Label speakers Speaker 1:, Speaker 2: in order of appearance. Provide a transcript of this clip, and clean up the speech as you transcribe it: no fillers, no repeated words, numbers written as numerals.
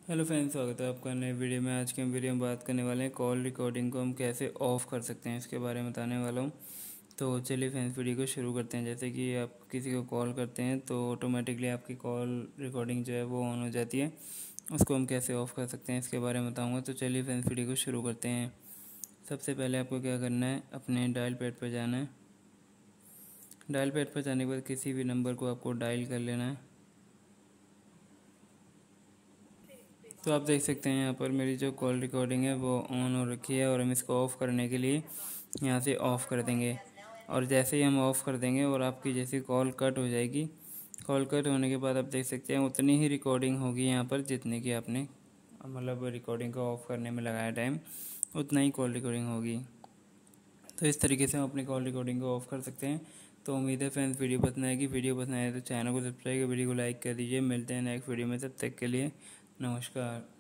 Speaker 1: Hello friends, स्वागत है आपका नए वीडियो में। आज के हम वीडियो में बात करने वाले हैं कॉल रिकॉर्डिंग को हम कैसे ऑफ़ कर सकते हैं, इसके बारे में बताने वाला हूँ। तो चलिए फ्रेंड्स, वीडियो को शुरू करते हैं। जैसे कि आप किसी को कॉल करते हैं तो ऑटोमेटिकली आपकी कॉल रिकॉर्डिंग जो है वो ऑन हो जाती है। उसको हम कैसे ऑफ़ कर सकते हैं इसके बारे में बताऊँगा। तो चलिए फ्रेंड्स, वीडियो को शुरू करते हैं। सबसे पहले आपको क्या करना है, अपने डायल पैड पर जाना है। डायल पैड पर जाने के बाद किसी भी नंबर को आपको डायल कर लेना है। तो आप देख सकते हैं यहाँ पर मेरी जो कॉल रिकॉर्डिंग है वो ऑन हो रखी है और हम इसको ऑफ़ करने के लिए यहाँ से ऑफ़ कर देंगे। और जैसे ही हम ऑफ़ कर देंगे और आपकी जैसी कॉल कट हो जाएगी, कॉल कट होने के बाद आप देख सकते हैं उतनी ही रिकॉर्डिंग होगी यहाँ पर जितने की आपने मतलब रिकॉर्डिंग को ऑफ़ करने में लगाया टाइम, उतना ही कॉल रिकॉर्डिंग होगी। तो इस तरीके से हम अपनी कॉल रिकॉर्डिंग को ऑफ़ कर सकते हैं। तो उम्मीद है फ्रेंड्स वीडियो पसंद आएगी। वीडियो पसंद आए तो चैनल को सब्सक्राइब कर वीडियो को लाइक कर दीजिए। मिलते हैं नेक्स्ट वीडियो में, तब तक के लिए नमस्कार।